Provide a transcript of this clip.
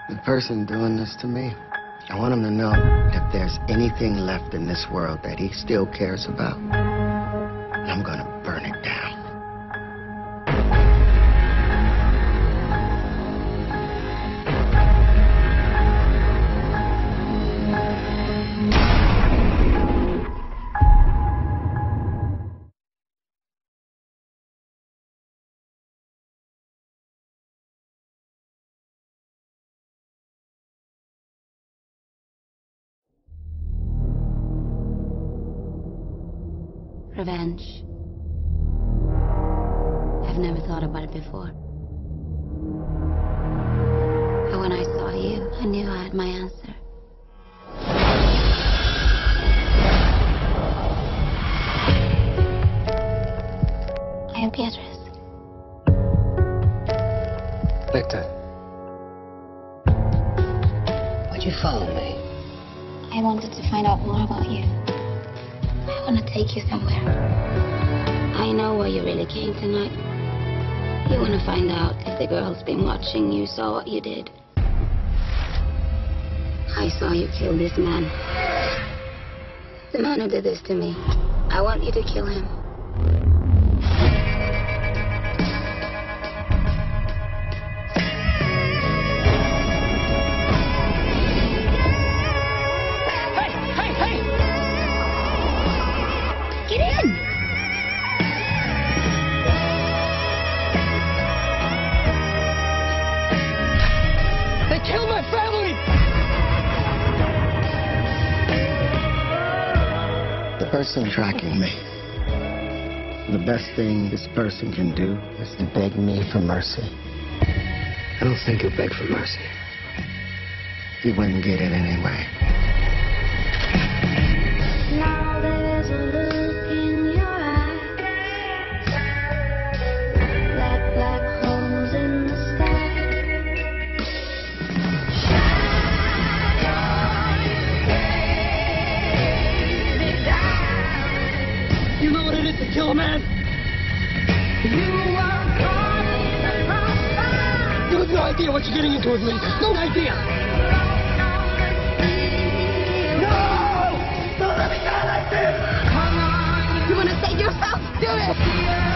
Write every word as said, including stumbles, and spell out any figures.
The person doing this to me, I want him to know if there's anything left in this world that he still cares about, I'm gonna burn it down. Revenge. I've never thought about it before. But when I saw you, I knew I had my answer. I am Beatrice. Victor. Why'd you follow me? I wanted to find out more about you. I want to take you somewhere. I know why you really came tonight. You want to find out if the girl's been watching you saw what you did. I saw you kill this man. The man who did this to me. I want you to kill him. Get in! They killed my family! The person tracking me. The best thing this person can do is to beg me for mercy. I don't think he'll beg for mercy. He wouldn't get it anyway. Now there's a look in your eyes, like black holes in the sky. You know what it is to kill a man? You are caught in the crossfire. You have no idea what you're getting into with me. No idea. Come on, You want to save yourself? Do it!